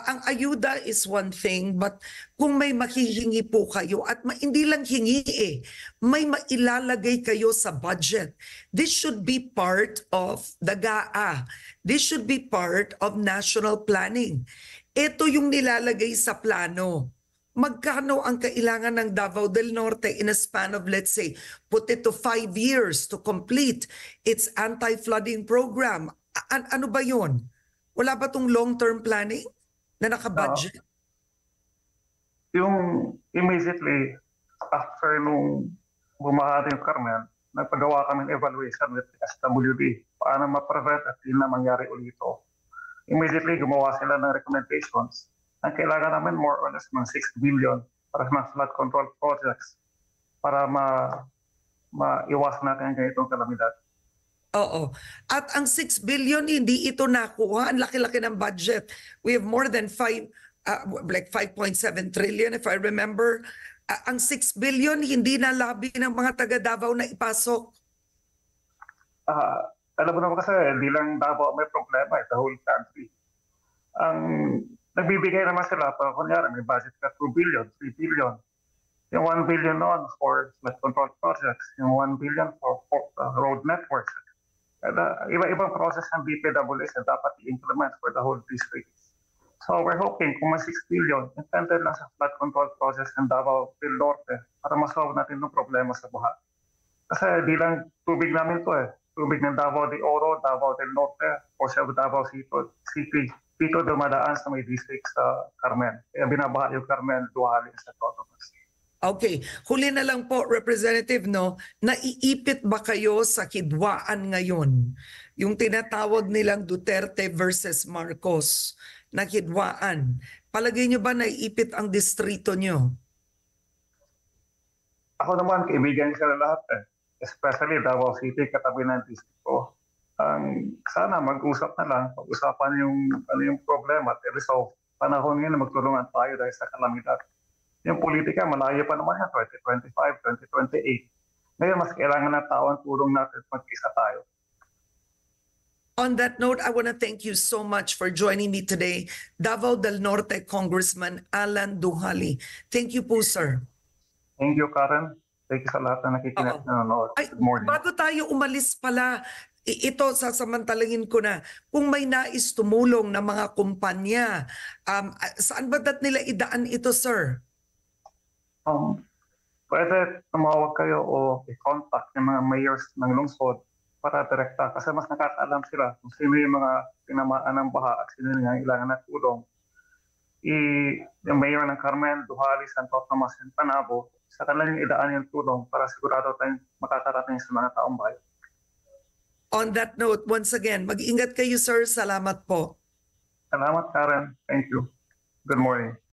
ang ayuda is one thing, but kung may mahihingi po kayo at hindi lang hingi may mailalagay kayo sa budget. This should be part of the GAA. This should be part of national planning. Ito yung nilalagay sa plano. Magkano ang kailangan ng Davao del Norte in a span of, let's say, put it to 5 years to complete its anti-flooding program? Ano ba yun? Wala ba itong long-term planning na nakabudget? Yung immediately after nung bumaha yung Carmen, nagpagawa kami ng evaluation with SWD paano ma-prevent at hindi na mangyari ulito. Immediately gumawa sila ng recommendations. Ang kailangan namin more or less ng 6 billion para sa flood control projects para maiwas natin ang ganitong kalamidad. Oo. At ang 6 billion, hindi ito nakuha. Ang laki-laki ng budget. We have more than 5.7 trillion if I remember. Ang 6 billion, hindi nalabi ng mga taga Davao na ipasok. Alam mo naman kasi, hindi lang Davao may problema, the whole country. Ang nagbibigay naman sila, kunyari may budget ka 2 billion, 3 billion. Yung 1 billion noon for flood control projects, yung 1 billion for road networks. Iba-ibang process ng DPWS na dapat i-implement for the whole district. So we're hoping kung may 6 billion, intended lang sa flood control process ng Davao del Norte para masolve natin ng problema sa baha. Kasi di lang tubig namin to tubig ng Davao de Oro, Davao del Norte, o sa Davao City. Dito dumadaan sa may district sa Carmen. Kaya binabaha yung Carmen, Duhali sa Cotabato. Okay. Huli na lang po, Representative, no? Naiipit ba kayo sa hidwaan ngayon? Yung tinatawag nilang Duterte versus Marcos na hidwaan. Palagay nyo ba naiipit ang distrito nyo? Ako naman, kaibigan sila lahat Especially Davao City, katabi ng distrito. Sana mag-usap na lang, pag-usapan yung problema at i-resolve. Panahon ngayon na magtulungan tayo dahil sa kalamidad. Yung politika, malayo pa naman yan, 2025, 2028. Ngayon, mas kailangan ng tao ang tulong natin at mag-isa tayo. On that note, I want to thank you so much for joining me today, Davao del Norte Congressman Alan Duhali. Thank you po, sir. Thank you, Karen. Thank you sa lahat na nakikinig na nanonood. Good morning. Bago tayo umalis pala, ito sasamantalangin ko na, kung may nais tumulong na mga kumpanya, saan ba nila idaan ito, sir? Pwede tumawag kayo o i-contact yung mga mayors ng lungsod para direkta kasi mas nakakaalam sila kung sino yung mga tinamaan ng baha at sino yung kailangan na tulong. Yung mayor ng Carmen, Duhali, Santo Tomas, and Panabo, sa kanilang idaan yung tulong para sigurado tayong makakarating sa mga taong bayan. On that note, once again, mag-ingat kayo, sir. Salamat po. Salamat, Karen. Thank you. Good morning.